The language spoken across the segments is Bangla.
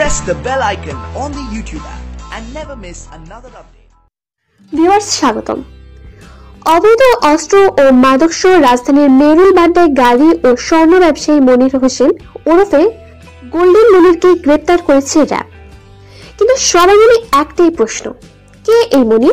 press the bell icon on the YouTube app and never miss another update. Viewers স্বাগতম। অবৈধ অস্ত্র ও মাদক সহ রাজধানীর মেরুল বাড্ডায় গাড়ি ও স্বর্ণ ব্যবসায়ী মনির হোসেন ওরফে গোল্ডেন মনিরকে গ্রেপ্তার করেছে র্যাব। কিন্তু সবার মনে একটাই প্রশ্ন, কে এই মনির?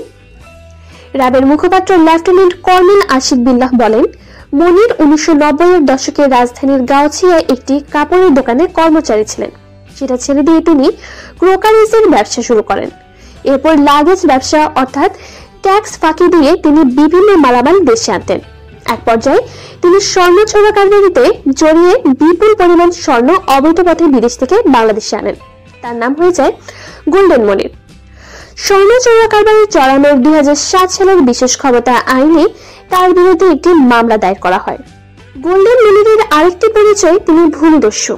র্যাবের মুখপাত্র লেফটেন্যান্ট কর্নেল আশিক বিল্লাহ বলেন, মনির 1990-এর দশকে রাজধানীর গাউছিয়ায় একটি কাপড়ের দোকানে কর্মচারী ছিলেন। সেটা ছেড়ে দিয়ে তিনি ক্রোকারিজের ব্যবসা শুরু করেন। এরপর লাগেজ ব্যবসা অর্থাৎ ট্যাক্স ফাঁকি দিয়ে তিনি বিভিন্ন মালামাল দেশে আনতেন। এক পর্যায়ে তিনি স্বর্ণ চোরাকারবারিতে জড়িয়ে বিপুল পরিমাণ স্বর্ণ অবৈধ পথে বিদেশ থেকে বাংলাদেশে আনেন। তার নাম হয়ে যায় গোল্ডেন মনির। স্বর্ণ চোরাকারবারি চড়ানোর 2007 সালের বিশেষ ক্ষমতা আইনে তার বিরুদ্ধে একটি মামলা দায়ের করা হয়। গোল্ডেন মনিরের আরেকটি পরিচয়, তিনি ভূমিদস্যু।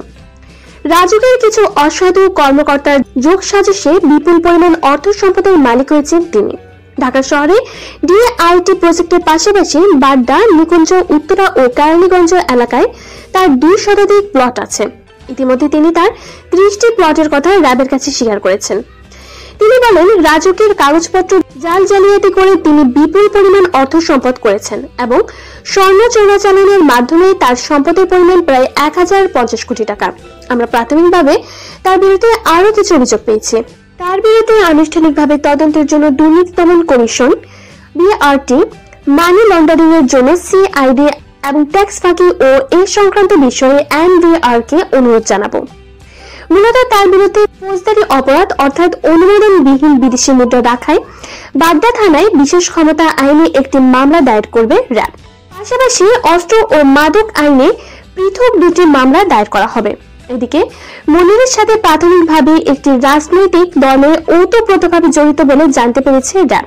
রাজুকের কিছু অসাধু কর্মকর্তার যোগ সাজসে বিপুল পরিমাণ অর্থ সম্পদের মালিক হয়েছেন তিনি। ঢাকা শহরে ডিআইটি প্রজেক্টের পাশাপাশি বাড্ডা, নিকুঞ্জ, উত্তরা ও কেরানীগঞ্জ এলাকায় তার 2 শতাধিক প্লট আছে। ইতিমধ্যে তিনি তার 30টি প্লটের কথা র্যাবের কাছে স্বীকার করেছেন। তিনি বলেন, রাজুকের কাগজপত্র জাল জালিয়াতি করে তিনি বিপুল পরিমাণ অর্থ সম্পদ করেছেন এবং স্বর্ণ চোরাচালানের মাধ্যমে তার সম্পদের পরিমাণ প্রায় 1050 কোটি টাকা। আমরা প্রাথমিকভাবে তার বিরুদ্ধে আরো কিছু অভিযোগ পেয়েছি। তার বিরুদ্ধে আনুষ্ঠানিকভাবে তদন্তের জন্য দুর্নীতি দমন কমিশন, বিআরটি, মানি লন্ডারিং এর জন্য সিআইডি এবং ট্যাক্স ফাঁকি ও এই সংক্রান্ত বিষয়ে এনবিআর কে অনুরোধ জানাবো। মূলত তার বিরুদ্ধে ফৌজদারি অপরাধ অর্থাৎ অনুমোদনবিহীন বিদেশি মুদ্রা রাখায় বাড্ডা থানায় বিশেষ ক্ষমতা আইনে একটি মামলা দায়ের করবে র্যাব। পাশাপাশি অস্ত্র ও মাদক আইনে পৃথক 2টি মামলা দায়ের করা হবে। এদিকে মনিরের সাথে প্রাথমিকভাবে একটি রাজনৈতিক দলে ওতপ্রোতভাবে জড়িত বলে জানতে পেরেছে র্যাব।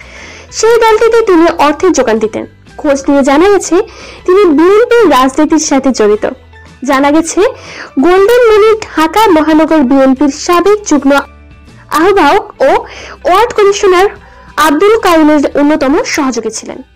সেই দলটিতে তিনি অর্থের যোগান দিতেন। খোঁজ নিয়ে জানা গেছে তিনি বিএনপির রাজনীতির সাথে জড়িত। জানা গেছে গোল্ডেন মনির ঢাকা মহানগর বিএনপির সাবেক যুগ্ম আহ্বায়ক ও ওয়ার্ড কমিশনার আব্দুল কাইমের অন্যতম সহযোগী ছিলেন।